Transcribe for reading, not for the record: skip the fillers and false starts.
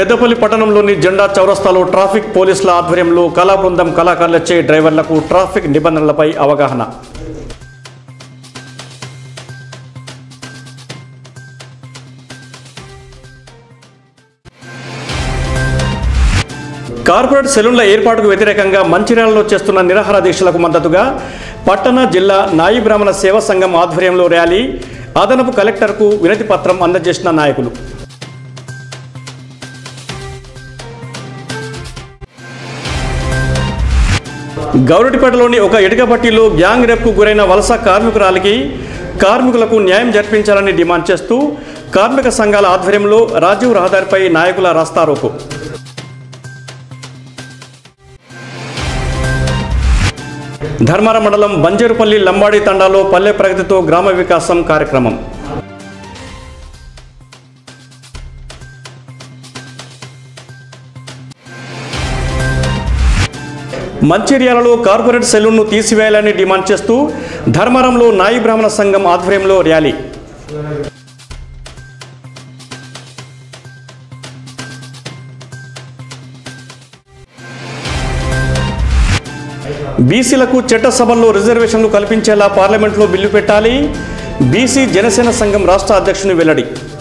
పెద్దపల్లి పట్టణంలోని జెండా చౌరస్తాలో ట్రాఫిక్ పోలీసుల ఆధ్వర్యంలో కళా బృందం కళాకారులచే డ్రైవర్లకు ట్రాఫిక్ నిబంధనలపై అవగాహన. కార్పొరేట్ సెలూన్ల ఏర్పాటుకు వ్యతిరేకంగా మంచిర్యాలలో చేస్తున్న నిరాహార దీక్షలకు మద్దతుగా పట్టణ జిల్లా నాయి బ్రాహ్మణ సేవా సంఘం ఆధ్వర్యంలో ర్యాలీ, అదనపు కలెక్టర్కు వినతి పత్రం అందజేసిన నాయకులు. గౌరటిపేటలోని ఒక ఇటుక బట్టీలో గ్యాంగ్ రేప్కు గురైన వలస కార్మికురాలికి కార్మికులకు న్యాయం జరిపించాలని డిమాండ్ చేస్తూ కార్మిక సంఘాల ఆధ్వర్యంలో రాజీవ్ రహదారిపై నాయకుల రాస్తారోకో. ధర్మారం మండలం బంజేరుపల్లి లంబాడి తండాలో పల్లె ప్రగతితో గ్రామ వికాసం కార్యక్రమం. మంచిర్యాలలో కార్పొరేట్ సెలూన్ను తీసివేయాలని డిమాండ్ చేస్తూ ధర్మారంలో నాయి బ్రాహ్మణ సంఘం ఆధ్వర్యంలో ర్యాలీ. బీసీలకు చట్టసభల్లో రిజర్వేషన్లు కల్పించేలా పార్లమెంట్లో బిల్లు పెట్టాలి. బీసీ జనసేన సంఘం రాష్ట్ర అధ్యక్షుని వెల్లడి.